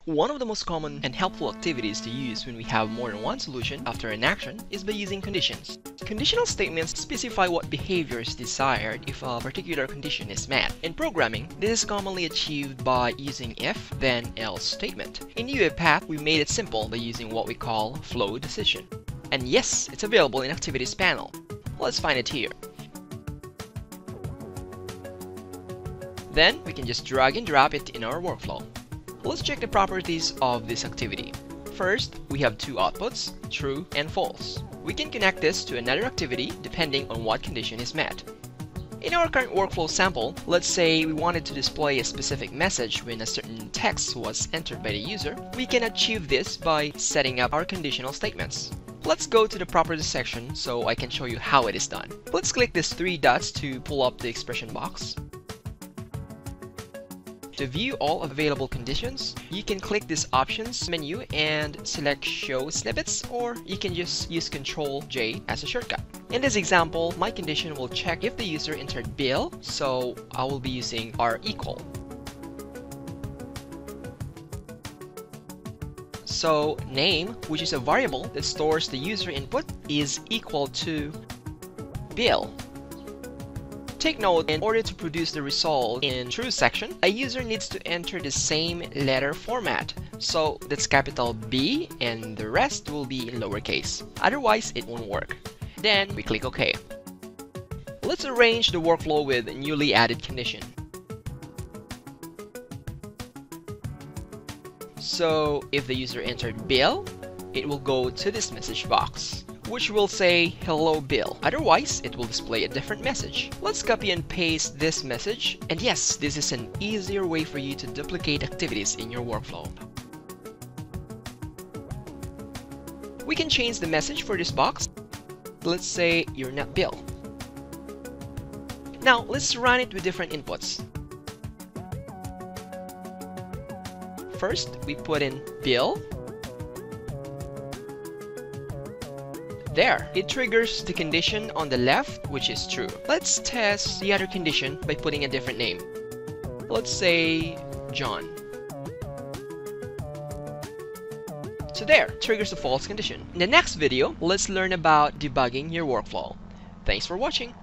One of the most common and helpful activities to use when we have more than one solution after an action is by using conditions. Conditional statements specify what behavior is desired if a particular condition is met. In programming, this is commonly achieved by using if, then, else statement. In UiPath, we made it simple by using what we call flow decision. And yes, it's available in Activities panel. Let's find it here. Then, we can just drag and drop it in our workflow. Let's check the properties of this activity. First, we have two outputs, true and false. We can connect this to another activity depending on what condition is met. In our current workflow sample, let's say we wanted to display a specific message when a certain text was entered by the user. We can achieve this by setting up our conditional statements. Let's go to the properties section so I can show you how it is done. Let's click these three dots to pull up the expression box. To view all available conditions, you can click this options menu and select show snippets, or you can just use Ctrl J as a shortcut. In this example, my condition will check if the user entered bill, so I will be using R equal. So name, which is a variable that stores the user input, is equal to bill. Take note, in order to produce the result in true section, a user needs to enter the same letter format. So that's capital B and the rest will be in lowercase. Otherwise, it won't work. Then we click OK. Let's arrange the workflow with a newly added condition. So if the user entered bill, it will go to this message box, which will say hello bill. Otherwise, it will display a different message. Let's copy and paste this message. And yes, this is an easier way for you to duplicate activities in your workflow. We can change the message for this box. Let's say you're not bill. Now, let's run it with different inputs. First, we put in bill. There, it triggers the condition on the left, which is true. Let's test the other condition by putting a different name. Let's say John. So there, triggers the false condition. In the next video, let's learn about debugging your workflow. Thanks for watching.